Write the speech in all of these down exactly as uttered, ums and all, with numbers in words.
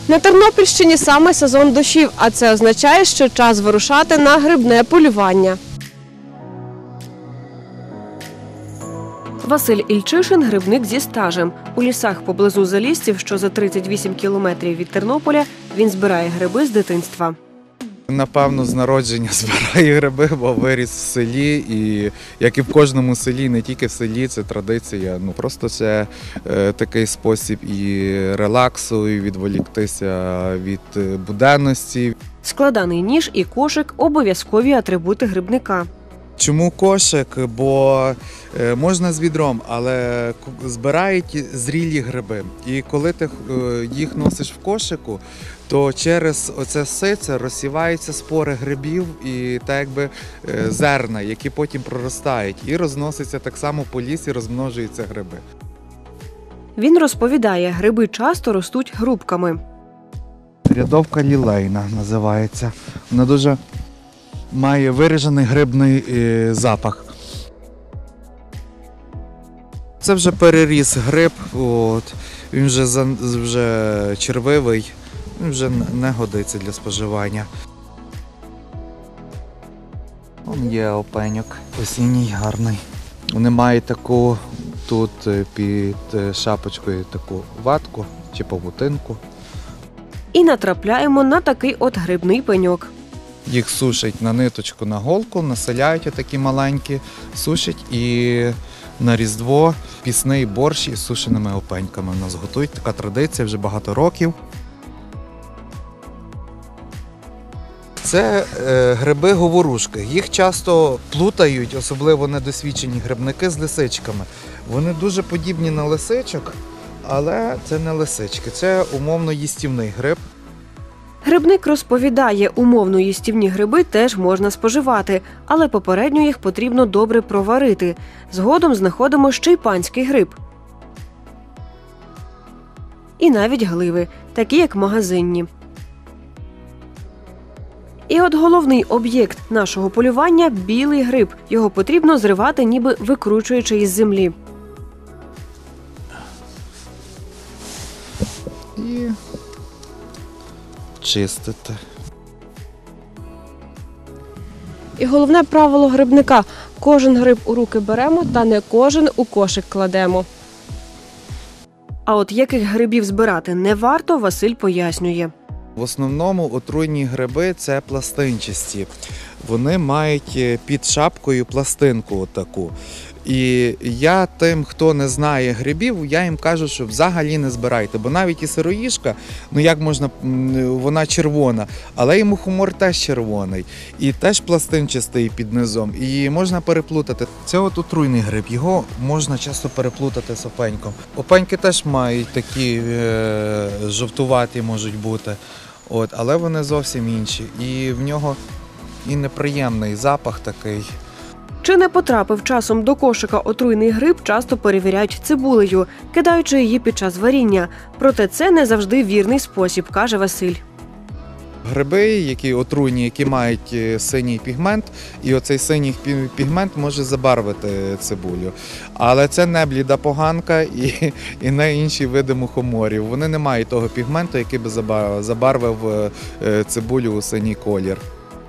На Тернопільщині саме сезон дощів, а це означає, що час вирушати на грибне полювання. Василь Ільчишин – грибник зі стажем. У лісах поблизу Залістів, що за тридцять вісім кілометрів від Тернополя, він збирає гриби з дитинства. Напевно, з народження збираю гриби, бо виріс в селі. І як і в кожному селі, не тільки в селі, це традиція. Ну, просто це е, такий спосіб і релаксу, і відволіктися від буденності. Складаний ніж і кошик – обов'язкові атрибути грибника. Чому кошик? Бо можна з відром, але збирають зрілі гриби. І коли ти їх носиш в кошику, то через оце сице розсіваються спори грибів і так якби зерна, які потім проростають. І розносяться так само по лісі, розмножуються гриби. Він розповідає, гриби часто ростуть грубками. Рядовка лілейна називається. Вона дуже має виражений грибний е, запах. Це вже переріс гриб, от, він вже, за, вже червивий, він вже не годиться для споживання. Вон є опеньок, осінній гарний. Вони мають таку тут під шапочкою таку ватку чи павутинку. І натрапляємо на такий от грибний пеньок. Їх сушать на ниточку, на голку, населяють такі маленькі, сушать і на Різдво пісний борщ із сушеними опеньками у нас готують. Така традиція вже багато років. Це е, гриби-говорушки. Їх часто плутають, особливо недосвідчені грибники, з лисичками. Вони дуже подібні на лисичок, але це не лисички, це умовно їстівний гриб. Грибник розповідає, умовно їстівні гриби теж можна споживати, але попередньо їх потрібно добре проварити. Згодом знаходимо ще й панський гриб. І навіть гливи, такі як магазинні. І от головний об'єкт нашого полювання – білий гриб. Його потрібно зривати, ніби викручуючи із землі. І чистити. І головне правило грибника – кожен гриб у руки беремо, та не кожен у кошик кладемо. А от яких грибів збирати не варто, Василь пояснює. В основному отруйні гриби – це пластинчасті. Вони мають під шапкою пластинку отаку. І я тим, хто не знає грибів, я їм кажу, що взагалі не збирайте. Бо навіть і сироїжка, ну як можна, вона червона, але і мухомор теж червоний. І теж пластинчастий під низом. І можна переплутати. Це от отруйний гриб, його можна часто переплутати з опеньком. Опеньки теж мають такі е, жовтуваті можуть бути, от, але вони зовсім інші. І в нього і неприємний запах такий. Чи не потрапив часом до кошика отруйний гриб, часто перевіряють цибулею, кидаючи її під час варіння. Проте це не завжди вірний спосіб, каже Василь. Гриби, які отруйні, які мають синій пігмент, і оцей синій пігмент може забарвити цибулю. Але це не бліда поганка і, і не інші види мухоморів. Вони не мають того пігменту, який би забарвив цибулю у синій колір.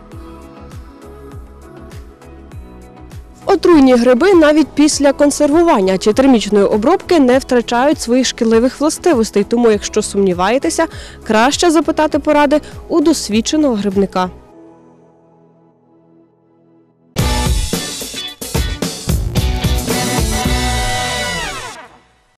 Отруйні гриби навіть після консервування чи термічної обробки не втрачають своїх шкідливих властивостей, тому якщо сумніваєтеся, краще запитати поради у досвідченого грибника.